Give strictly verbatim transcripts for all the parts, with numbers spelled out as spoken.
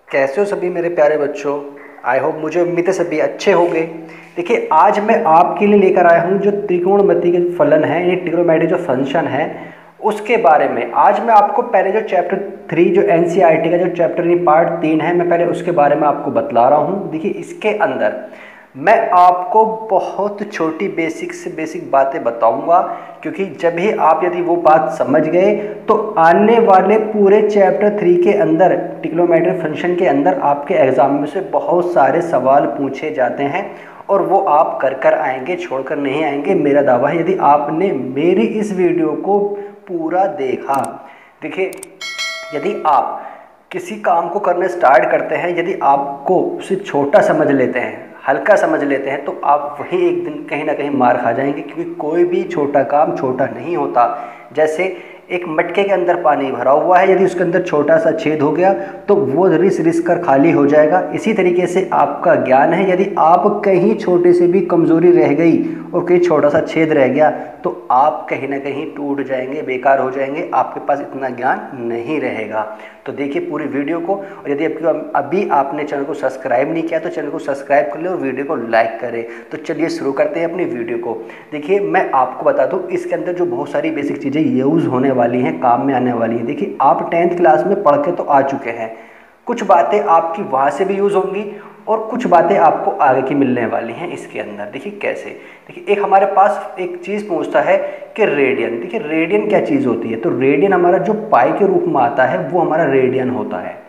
कैसे हो सभी मेरे प्यारे बच्चों। आई होप, मुझे उम्मीद है सभी अच्छे होंगे। देखिए, आज मैं आपके लिए लेकर आया हूँ जो त्रिकोणमिति के फलन है, यानी ट्रिग्नोमेट्री जो फंक्शन है उसके बारे में। आज मैं आपको पहले जो चैप्टर थ्री जो एनसीईआरटी का जो चैप्टर यानी पार्ट तीन है, मैं पहले उसके बारे में आपको बतला रहा हूँ। देखिए, इसके अंदर मैं आपको बहुत छोटी बेसिक से बेसिक बातें बताऊंगा, क्योंकि जब भी आप यदि वो बात समझ गए तो आने वाले पूरे चैप्टर थ्री के अंदर ट्रिग्नोमेट्री फंक्शन के अंदर आपके एग्जाम में से बहुत सारे सवाल पूछे जाते हैं और वो आप कर कर आएंगे, छोड़कर नहीं आएंगे। मेरा दावा है, यदि आपने मेरी इस वीडियो को पूरा देखा। देखिए, यदि आप किसी काम को करने स्टार्ट करते हैं, यदि आपको उसे छोटा समझ लेते हैं, हल्का समझ लेते हैं, तो आप वही एक दिन कहीं ना कहीं मार खा जाएंगे, क्योंकि कोई भी छोटा काम छोटा नहीं होता। जैसे एक मटके के अंदर पानी भरा हुआ है, यदि उसके अंदर छोटा सा छेद हो गया तो वो रिस रिस कर खाली हो जाएगा। इसी तरीके से आपका ज्ञान है, यदि आप कहीं छोटे से भी कमज़ोरी रह गई और कहीं छोटा सा छेद रह गया तो आप कहीं ना कहीं टूट जाएंगे, बेकार हो जाएंगे, आपके पास इतना ज्ञान नहीं रहेगा। तो देखिए पूरी वीडियो को, और यदि अभी आपने चैनल को सब्सक्राइब नहीं किया तो चैनल को सब्सक्राइब कर ले और वीडियो को लाइक करें। तो चलिए शुरू करते हैं अपनी वीडियो को। देखिए, मैं आपको बता दूं, इसके अंदर जो बहुत सारी बेसिक चीज़ें यूज़ होने वाली हैं, काम में आने वाली हैं। देखिए, आप टेंथ क्लास में पढ़ के तो आ चुके हैं, कुछ बातें आपकी वहाँ से भी यूज़ होंगी और कुछ बातें आपको आगे की मिलने वाली हैं इसके अंदर। देखिए कैसे, देखिए एक हमारे पास एक चीज़ पूछता है कि रेडियन। देखिए, रेडियन क्या चीज़ होती है, तो रेडियन हमारा जो पाई के रूप में आता है वो हमारा रेडियन होता है।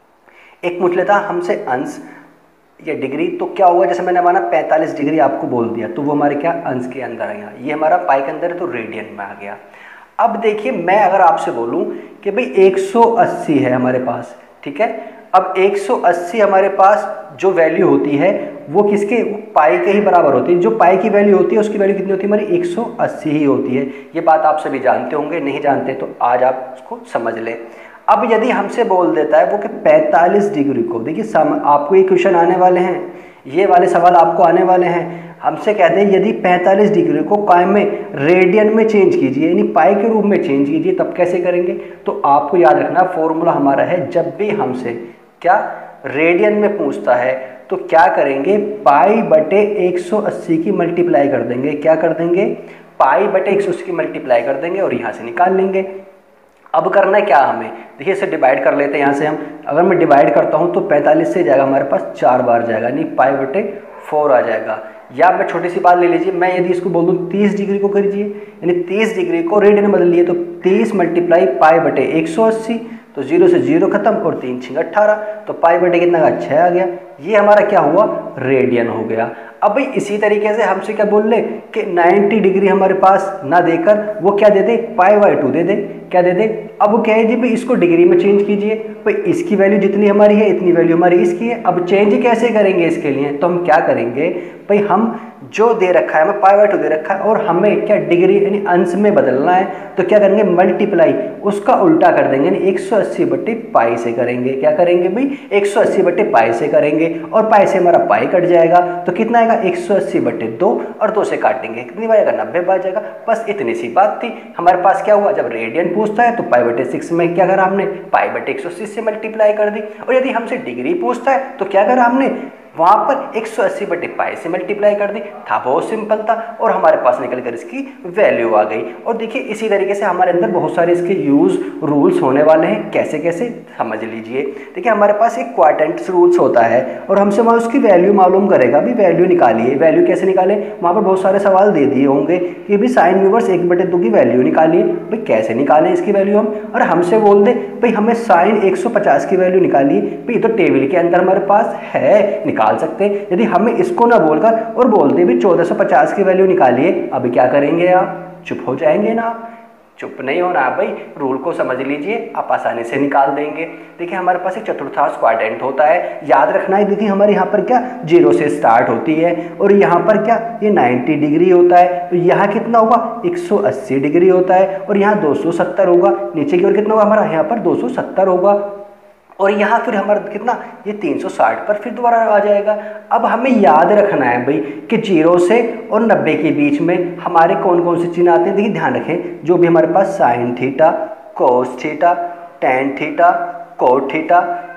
एक पूछ लेता हमसे अंश या डिग्री, तो क्या होगा, जैसे मैंने माना पैंतालीस डिग्री आपको बोल दिया तो वो हमारे क्या अंश के अंदर आएगा, ये हमारा पाई के अंदर है तो रेडियन में आ गया। अब देखिए, मैं अगर आपसे बोलूं कि भाई एक सौ अस्सी है हमारे पास, ठीक है। अब एक सौ अस्सी हमारे पास जो वैल्यू होती है वो किसके, वो पाई के ही बराबर होती है। जो पाई की वैल्यू होती है उसकी वैल्यू कितनी होती है, हमारी एक सौ अस्सी ही होती है। ये बात आप सभी जानते होंगे, नहीं जानते तो आज आप उसको समझ लें। अब यदि हमसे बोल देता है वो कि पैंतालीस डिग्री को, देखिए आपको ये क्वेश्चन आने वाले हैं, ये वाले सवाल आपको आने वाले हैं। हमसे कहते हैं यदि पैंतालीस डिग्री को कायम में रेडियन में चेंज कीजिए, यानी पाई के रूप में चेंज कीजिए, तब कैसे करेंगे। तो आपको याद रखना फॉर्मूला हमारा है, जब भी हमसे क्या रेडियन में पूछता है तो क्या करेंगे, पाई बटे एक सौ अस्सी की मल्टीप्लाई कर देंगे। क्या कर देंगे, पाई बटे एक सौ अस्सी की मल्टीप्लाई कर देंगे और यहाँ से निकाल लेंगे। अब करना है क्या हमें, देखिए इसे डिवाइड कर लेते हैं। यहाँ से हम अगर मैं डिवाइड करता हूँ तो पैंतालीस से जाएगा हमारे पास चार बार जाएगा, यानी पाई बटे फोर आ जाएगा। या मैं छोटी सी बात ले लीजिए, मैं यदि इसको बोल दूँ तीस डिग्री को करिए, यानी तीस डिग्री को रेडियन में बदल लिए तो तीस मल्टीप्लाई पाई बटे एक सौ अस्सी, तो जीरो से जीरो खत्म और तीन छिंग अट्ठारह, तो पाई बटे कितना का छः आ गया। ये हमारा क्या हुआ, रेडियन हो गया। अब भाई इसी तरीके से हमसे क्या बोल ले कि नब्बे डिग्री हमारे पास ना देकर वो क्या दे दे, पाई बाई टू दे दे। क्या दे दे, अब वो क्या है जी भाई, इसको डिग्री में चेंज कीजिए। भाई इसकी वैल्यू जितनी हमारी है इतनी वैल्यू हमारी इसकी है। अब चेंज कैसे करेंगे इसके लिए, तो हम क्या करेंगे, भाई हम जो दे रखा है, हमें पाई बाई टू दे रखा है और हमें क्या डिग्री यानी अंश में बदलना है, तो क्या करेंगे, मल्टीप्लाई उसका उल्टा कर देंगे, यानी एक सौ अस्सी बटे पाई से करेंगे। क्या करेंगे भाई, एक सौ अस्सी बटे पाई से करेंगे और पाई से हमारा पाई कट जाएगा तो कितना आएगा, एक सौ अस्सी बटे दो, और दो से काटेंगे कितनी बार आएगा, नब्बे बार जाएगा। बस इतनी सी बात थी। हमारे पास क्या हुआ, जब रेडियन पूछता है तो पाई बटे सिक्स में क्या करा हमने, पाई बटे एक सौ अस्सी से मल्टीप्लाई कर दी। और यदि हमसे डिग्री पूछता है तो क्या करा हमने, वहां पर एक सौ अस्सी बटे पाई से मल्टीप्लाई कर दी। था बहुत सिंपल था और हमारे पास निकल कर इसकी वैल्यू आ गई। और देखिए इसी तरीके से हमारे अंदर बहुत सारे इसके यूज रूल्स होने वाले हैं, कैसे कैसे समझ लीजिए। देखिए हमारे पास एक क्वाड्रेंट रूल्स होता है और हमसे वहाँ उसकी वैल्यू मालूम करेगा, भी वैल्यू निकालिए। वैल्यू कैसे निकाले, वहाँ पर बहुत सारे सवाल दे दिए होंगे कि भी साइन इनवर्स एक बटे दो की वैल्यू निकालिए। भाई कैसे निकालें इसकी वैल्यू हम, और हमसे बोल दे भाई हमें साइन एक सौ पचास की वैल्यू निकालिए। भाई तो टेबल के अंदर हमारे पास है, निकाल सकते हैं। यदि हमें इसको ना बोलकर और बोलते भी चौदह सौ पचास की वैल्यू निकालिए, अभी क्या करेंगे आप, चुप हो जाएंगे ना। चुप नहीं होना भाई, रूल को समझ लीजिए, आप आसानी से निकाल देंगे। देखिए हमारे पास एक चतुर्थांश क्वाड्रेंट होता है, याद रखना है। देखिए हमारे यहाँ पर क्या जीरो से स्टार्ट होती है और यहाँ पर क्या ये नब्बे डिग्री होता है, तो यहाँ कितना होगा एक सौ अस्सी डिग्री होता है और यहाँ दो सौ सत्तर होगा। नीचे की ओर कितना होगा हमारा, यहाँ पर दो सौ सत्तर होगा और यहाँ फिर हमारा कितना, ये तीन सौ साठ पर फिर दोबारा आ जाएगा। अब हमें याद रखना है भाई कि जीरो से और नब्बे के बीच में हमारे कौन कौन से चिन्ह आते हैं। देखिए ध्यान रखें, जो भी हमारे पास sine theta, cos theta, tan theta, cot theta,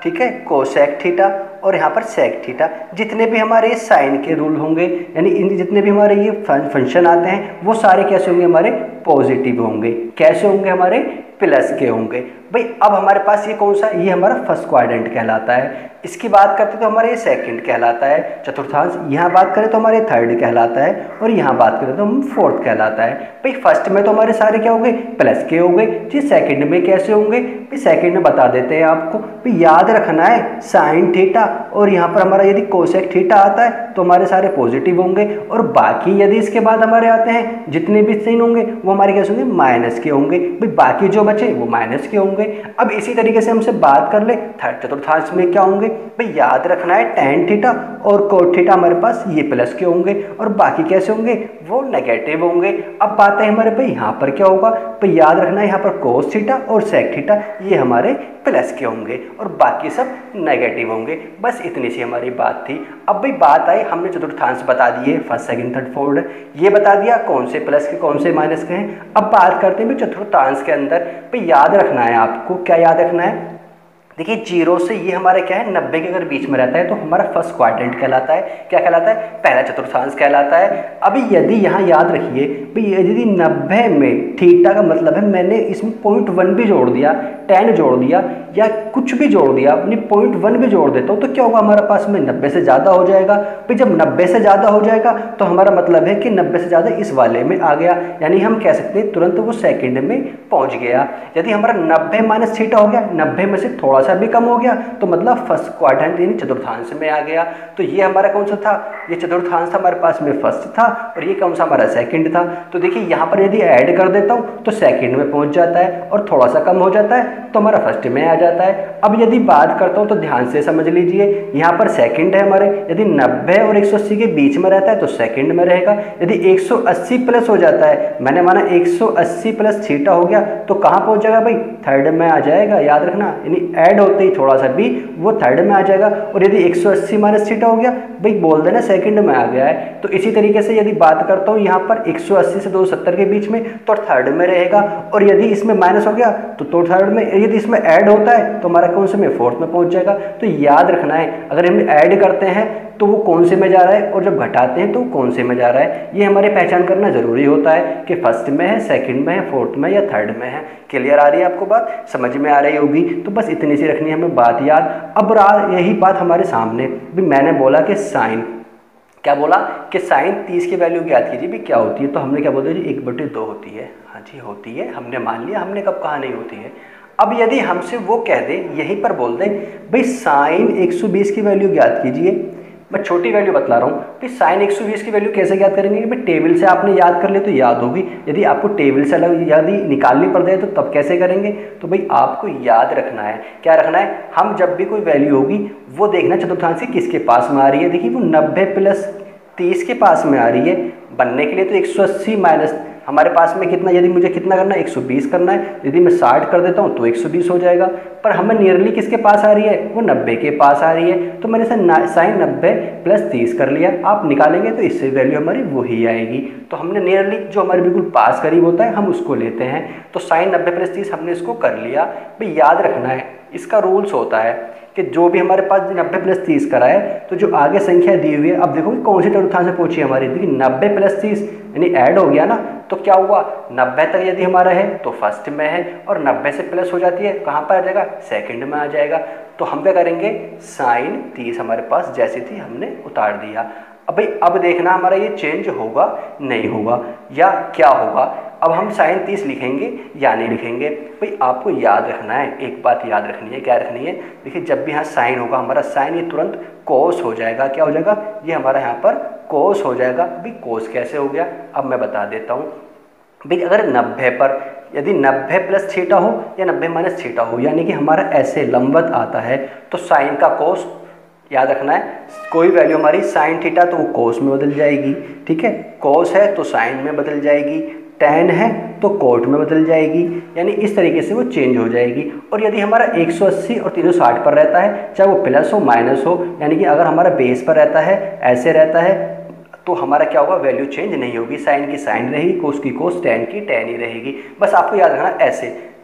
ठीक है, कोसेक थीटा और यहाँ पर सेक थीटा। जितने भी हमारे साइन के रूल होंगे, यानी इन जितने भी हमारे ये फंक्शन आते हैं वो सारे कैसे होंगे, हमारे पॉजिटिव होंगे। कैसे होंगे, हमारे प्लस के होंगे। भाई अब हमारे पास ये कौन सा, ये हमारा फर्स्ट क्वाड्रेंट कहलाता है। इसकी बात करते तो हमारे ये सेकंड कहलाता है चतुर्थांश, यहाँ बात करें तो हमारे थर्ड कहलाता है, और यहाँ बात करें तो हम फोर्थ कहलाता है। भाई फर्स्ट में तो हमारे सारे क्या हो गए, प्लस के हो गए जी। सेकंड में कैसे होंगे, भाई सेकंड में बता देते हैं आपको। भाई याद रखना है साइन थीटा और यहाँ पर हमारा यदि कोसेक थीटा आता है तो हमारे सारे पॉजिटिव होंगे, और बाकी यदि इसके बाद हमारे आते हैं जितने भी साइन होंगे वो हमारे कैसे होंगे, माइनस के होंगे। भाई बाकी जो बचे वो माइनस के होंगे। अब इसी तरीके से हमसे बात कर ले थर्ड चतुर्थांश में क्या होंगे। भाई याद रखना है tan थीटा और cot थीटा हमारे पास ये प्लस के होंगे, और बाकी कैसे होंगे, वो नेगेटिव होंगे। अब बात है हमारे भाई यहाँ पर क्या होगा, भाई याद रखना है यहाँ पर cos थीटा और sec थीटा ये हमारे प्लस के होंगे और बाकी सब नेगेटिव होंगे। बस इतनी सी हमारी बात थी। अब भाई बात आई, हमने चतुर्थांश बता दिए, फर्स्ट सेकंड थर्ड फोर्थ ये बता दिया कौन से प्लस के कौन से माइनस के हैं। अब बात करते हैं चतुर्थांश के अंदर। भाई याद रखना है आपको, क्या याद रखना है, देखिए जीरो से ये हमारे क्या है, नब्बे के अगर बीच में रहता है तो हमारा फर्स्ट क्वाड्रेंट कहलाता है। क्या कहलाता है, पहला चतुर्थांश कहलाता है। अभी यदि यहाँ याद रखिए, भाई यदि नब्बे में थीटा का मतलब है मैंने इसमें पॉइंट वन भी जोड़ दिया, टेन जोड़ दिया या कुछ भी जोड़ दिया, अपनी पॉइंट वन भी जोड़ देता हूँ तो क्या होगा, हमारे पास में नब्बे से ज़्यादा हो जाएगा। भाई जब नब्बे से ज़्यादा हो जाएगा तो हमारा मतलब है कि नब्बे से ज़्यादा इस वाले में आ गया, यानी हम कह सकते हैं तुरंत वो सेकंड में पहुँच गया। यदि हमारा नब्बे माइनस थीटा हो गया, नब्बे में से थोड़ा सा भी कम हो गया तो मतलब फर्स्ट क्वाड्रेंट यानी चतुर्थांश में आ गया। तो ये हमारा कौन सा था, ये चतुर्थांश था हमारे पास में फर्स्ट था, और ये कौन सा हमारा सेकंड था। तो देखिए यहाँ पर यदि ऐड कर देता हूँ तो सेकंड में पहुँच जाता है, और थोड़ा सा कम हो जाता है तो हमारा फर्स्ट में आ जाता है। अब यदि बात करता हूँ तो ध्यान से समझ लीजिए, यहाँ पर सेकंड है हमारे, यदि नब्बे और एक सौ अस्सी के बीच में रहता है तो सेकंड में रहेगा। यदि एक सौ अस्सी प्लस हो जाता है, मैंने माना एक सौ अस्सी प्लस थीटा हो गया तो कहाँ पहुँच जाएगा भाई, थर्ड में आ जाएगा। याद रखना, यानी ऐड होते ही थोड़ा सा भी वो थर्ड में आ जाएगा। और यदि एक सौ अस्सी माइनस थीटा हो गया, भाई बोल देना सेकंड में आ गया है। तो इसी तरीके से यदि बात करता हूँ यहाँ पर एक सौ अस्सी से दो सौ सत्तर के बीच में तो थर्ड में रहेगा, और यदि इसमें माइनस हो गया तो तो थर्ड में, यदि इसमें ऐड होता है तो हमारा कौन से में, फोर्थ में पहुंच जाएगा। तो याद रखना है, अगर हम ऐड करते हैं तो वो कौन से में जा रहा है, और जब घटाते हैं तो वो कौन से में जा रहा है, ये हमारे पहचान करना जरूरी होता है कि फर्स्ट में है, सेकंड में है, फोर्थ में या थर्ड में है। क्लियर आ रही है आपको बात, समझ में आ रही होगी। तो बस इतनी सी रखनी है हमें बात याद। अब यही बात हमारे सामने भी, मैंने बोला कि साइन, क्या बोला कि साइन तीस की वैल्यू ज्ञात कीजिए भी क्या होती है। तो हमने क्या बोला जी, एक बटे दो होती है। हाँ जी होती है, हमने मान लिया, हमने कब कहा नहीं होती है। अब यदि हमसे वो कह दे, यहीं पर बोल दे भाई साइन एक सौ बीस की वैल्यू ज्ञात कीजिए, मैं छोटी वैल्यू बतला रहा हूँ। भाई साइन एक सौ बीस की वैल्यू कैसे ज्ञात करेंगे, भाई टेबल से आपने याद कर ले तो याद होगी, यदि आपको टेबल से यदि निकालनी पड़ जाए तो तब कैसे करेंगे। तो भाई आपको याद रखना है, क्या रखना है, हम जब भी कोई वैल्यू होगी वो देखना चतुर्थांश की किसके पास में आ रही है। देखिए वो नब्बे प्लस तीस के पास में आ रही है, बनने के लिए तो एक सौ अस्सी माइनस हमारे पास में कितना, यदि मुझे कितना करना है एक सौ बीस करना है, यदि मैं साठ कर देता हूँ तो एक सौ बीस हो जाएगा। पर हमें नियरली किसके पास आ रही है, वो नब्बे के पास आ रही है। तो मैंने इसे साइन नब्बे प्लस तीस कर लिया। आप निकालेंगे तो इससे वैल्यू हमारी वही आएगी। तो हमने नियरली जो हमारे बिल्कुल पास करीब होता है हम उसको लेते हैं। तो साइन नब्बे प्लस तीस हमने इसको कर लिया। भाई याद रखना है, इसका रूल्स होता है कि जो भी हमारे पास नब्बे प्लस तीस करा है तो जो आगे संख्या दी हुई है, अब देखो कि कौन सी चतुर्थांश से पहुंची हमारी, देखिए नब्बे प्लस तीस यानी ऐड हो गया ना, तो क्या हुआ, नब्बे तक यदि हमारा है तो फर्स्ट में है, और नब्बे से प्लस हो जाती है कहाँ पर आ जाएगा, सेकंड में आ जाएगा। तो हम क्या करेंगे, साइन तीस हमारे पास जैसी थी हमने उतार दिया। अब भाई अब देखना हमारा ये चेंज होगा नहीं होगा या क्या होगा। अब हम साइन तीस लिखेंगे या नहीं लिखेंगे। भाई आपको याद रखना है, एक बात याद रखनी है, क्या रखनी है, देखिए जब भी यहाँ साइन होगा हमारा साइन ये तुरंत कोस हो जाएगा। क्या हो जाएगा, ये हमारा यहाँ पर कोस हो जाएगा। भाई कोस कैसे हो गया, अब मैं बता देता हूँ। भाई अगर नब्बे पर यदि नब्बे प्लस थीटा हो या नब्बे माइनस थीटा हो, यानी कि हमारा ऐसे लंबवत आता है तो साइन का कोस याद रखना है, कोई वैल्यू हमारी साइन थीटा तो वो कोस में बदल जाएगी। ठीक है, कोस है तो साइन में बदल जाएगी, टेन है तो कोट में बदल जाएगी, यानी इस तरीके से वो चेंज हो जाएगी। और यदि हमारा एक सौ अस्सी और तीन सौ साठ पर रहता है, चाहे वो प्लस हो माइनस हो, यानी कि अगर हमारा बेस पर रहता है ऐसे रहता है तो हमारा क्या होगा, वैल्यू चेंज नहीं होगी, साइन की साइन रहेगी, कोस की कोस, टेन की टेन ही रहेगी। बस आपको याद रखना ऐसे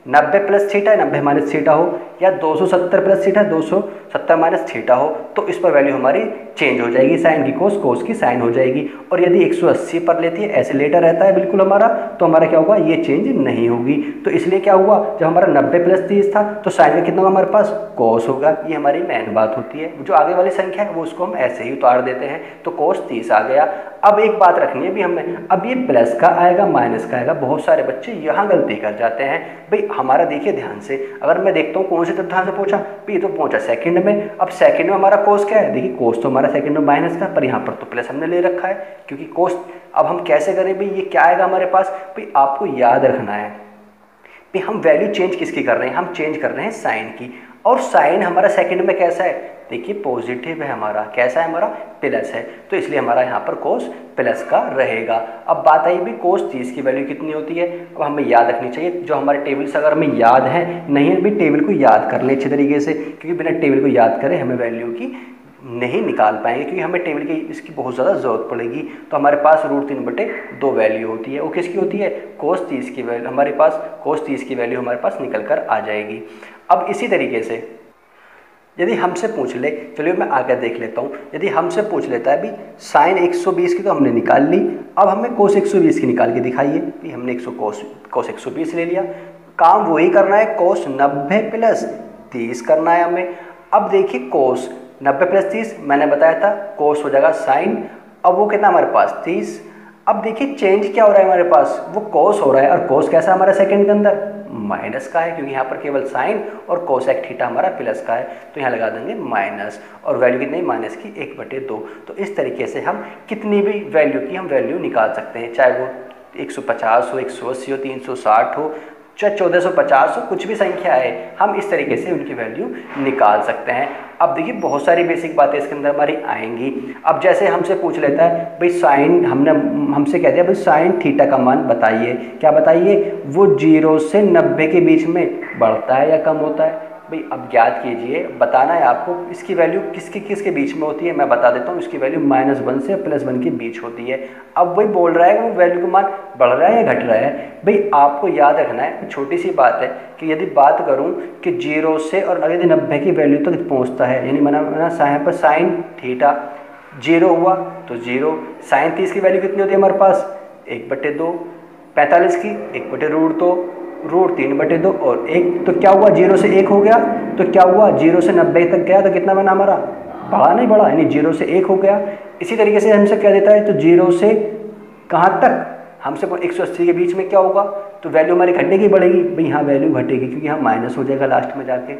नब्बे प्लस थीटा नब्बे माइनस थीटा हो, या दो सौ सत्तर प्लस थीटा दो सौ सत्तर माइनस थीटा हो, तो इस पर वैल्यू हमारी चेंज हो जाएगी, साइन की कोस, कोस की साइन हो जाएगी। और यदि एक सौ अस्सी पर लेती है, ऐसे लेटर रहता है बिल्कुल हमारा, तो हमारा क्या होगा, ये चेंज नहीं होगी। तो इसलिए क्या हुआ, जब हमारा नब्बे प्लस तीस था तो साइन का कितना होगा हमारे पास, कोस होगा। ये हमारी मेन बात होती है। जो आगे वाली संख्या है वो उसको हम ऐसे ही उतार देते हैं, तो कोस तीस आ गया। अब एक बात रखनी है भी हमें, अब ये प्लस का आएगा माइनस का आएगा, बहुत सारे बच्चे यहाँ गलती कर जाते हैं। भाई हमारा देखिए ध्यान से, अगर मैं देखता हूँ कौन से तत्व से पूछा, भाई तो पहुंचा सेकंड में। अब सेकंड में हमारा कोस क्या है, देखिए कोस तो हमारा सेकंड में माइनस का, पर यहाँ पर तो प्लस हमने ले रखा है, क्योंकि कोस। अब हम कैसे करें भाई, ये क्या आएगा हमारे पास, भाई आपको याद रखना है भाई हम वैल्यू चेंज किसकी कर रहे हैं, हम चेंज कर रहे हैं साइन की। और साइन हमारा सेकंड में कैसा है, देखिए पॉजिटिव है हमारा, कैसा है हमारा, प्लस है, तो इसलिए हमारा यहाँ पर कोस प्लस का रहेगा। अब बात आई भी कोस तीस की वैल्यू कितनी होती है, अब हमें याद रखनी चाहिए। जो हमारे टेबल से अगर हमें याद है, नहीं है भी टेबल को याद कर ले अच्छे तरीके से, क्योंकि बिना टेबल को याद करे हमें वैल्यू की नहीं निकाल पाएंगे, क्योंकि हमें टेबल की इसकी बहुत ज़्यादा ज़रूरत पड़ेगी। तो हमारे पास रूट तीन बटे दो वैल्यू होती है, वो किसकी होती है, कोस तीस की वैल्यू, हमारे पास कोस तीस की वैल्यू हमारे पास निकल कर आ जाएगी। अब इसी तरीके से यदि हमसे पूछ ले, चलिए मैं आगे देख लेता हूँ, यदि हमसे पूछ लेता है भी साइन एक सौ बीस की तो हमने निकाल ली, अब हमें कोस एक सौ बीस की निकाल के दिखाइए, भी हमने एक सौ कोस कोस एक सौ बीस ले लिया, काम वही करना है, कोस नब्बे प्लस तीस करना है हमें। अब देखिए कोस नब्बे प्लस तीस मैंने बताया था, कोस हो जाएगा साइन, अब वो कितना हमारे पास तीस। अब देखिए चेंज क्या हो रहा है हमारे पास, वो कोस हो रहा है, और कोस कैसा हमारा सेकंड के अंदर माइनस का है, क्योंकि यहाँ पर केवल साइन और कोसेक थीटा हमारा प्लस का है, तो यहाँ लगा देंगे माइनस, और वैल्यू कितनी माइनस की एक बटे दो। तो इस तरीके से हम कितनी भी वैल्यू की हम वैल्यू निकाल सकते हैं, चाहे वो एक सौ पचास हो, एक सौ अस्सी हो, तीन सौ साठ हो, चाहे चौदह सौ पचास हो, कुछ भी संख्या है, हम इस तरीके से उनकी वैल्यू निकाल सकते हैं। अब देखिए बहुत सारी बेसिक बातें इसके अंदर हमारी आएंगी। अब जैसे हमसे पूछ लेता है भाई साइन, हमने हमसे कह दिया भाई साइन थीटा का मान बताइए, क्या बताइए, वो जीरो से नब्बे के बीच में बढ़ता है या कम होता है। भाई अब ज्ञात कीजिए, बताना है आपको इसकी वैल्यू किसके किसके बीच में होती है, मैं बता देता हूँ, इसकी वैल्यू माइनस वन से प्लस वन के बीच होती है। अब वही बोल रहा है कि वो वैल्यू का मान बढ़ रहा है या घट रहा है। भाई आपको याद रखना है, छोटी सी बात है कि यदि बात करूँ कि जीरो से और यदि नब्बे की वैल्यू तक तो पहुँचता है, यानी मना मना यहाँ पर साइन थीटा जीरो हुआ तो जीरो, साइन तीस की वैल्यू कितनी होती है हमारे पास, एक बटे दो, पैंतालीस की एक बटे रूट दो, रूट तीन बटे दो और एक, तो क्या हुआ, जीरो से एक हो गया, तो क्या हुआ, जीरो से नब्बे तक गया तो कितना बना हमारा, बढ़ा नहीं बढ़ा, यानी जीरो से एक हो गया। इसी तरीके से हमसे क्या देता है, तो जीरो से कहाँ तक, हमसे एक सौ अस्सी के बीच में क्या होगा, तो वैल्यू हमारी घटेगी बढ़ेगी, भाई यहाँ वैल्यू घटेगी, क्योंकि यहाँ माइनस हो जाएगा लास्ट में जाके।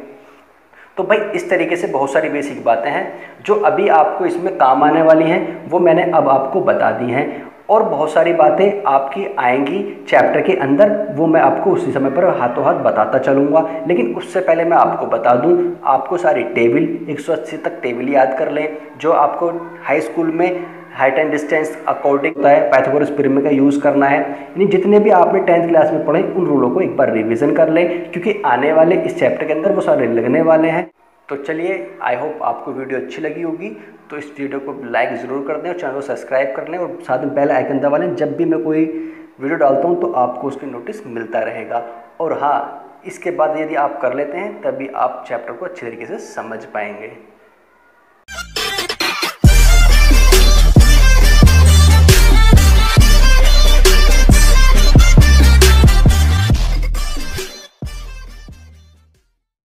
तो भाई इस तरीके से बहुत सारी बेसिक बातें हैं जो अभी आपको इसमें काम आने वाली हैं, वो मैंने अब आपको बता दी हैं, और बहुत सारी बातें आपकी आएंगी चैप्टर के अंदर, वो मैं आपको उसी समय पर हाथों हाथ बताता चलूँगा। लेकिन उससे पहले मैं आपको बता दूं, आपको सारी टेबल एक सौ अस्सी तक टेबल याद कर लें, जो आपको हाई स्कूल में हाइट एंड डिस्टेंस अकॉर्डिंग होता है, पाइथागोरस पिरामिड का यूज़ करना है, यानी जितने भी आपने टेंथ क्लास में पढ़े उन रूलों को एक बार रिविज़न कर लें, क्योंकि आने वाले इस चैप्टर के अंदर वो सारे लगने वाले हैं। तो चलिए, आई होप आपको वीडियो अच्छी लगी होगी, तो इस वीडियो को लाइक ज़रूर कर दें और चैनल को सब्सक्राइब कर लें, और साथ में बेल आइकन दबा लें, जब भी मैं कोई वीडियो डालता हूं तो आपको उसकी नोटिस मिलता रहेगा। और हाँ, इसके बाद यदि आप कर लेते हैं तभी आप चैप्टर को अच्छी तरीके से समझ पाएंगे।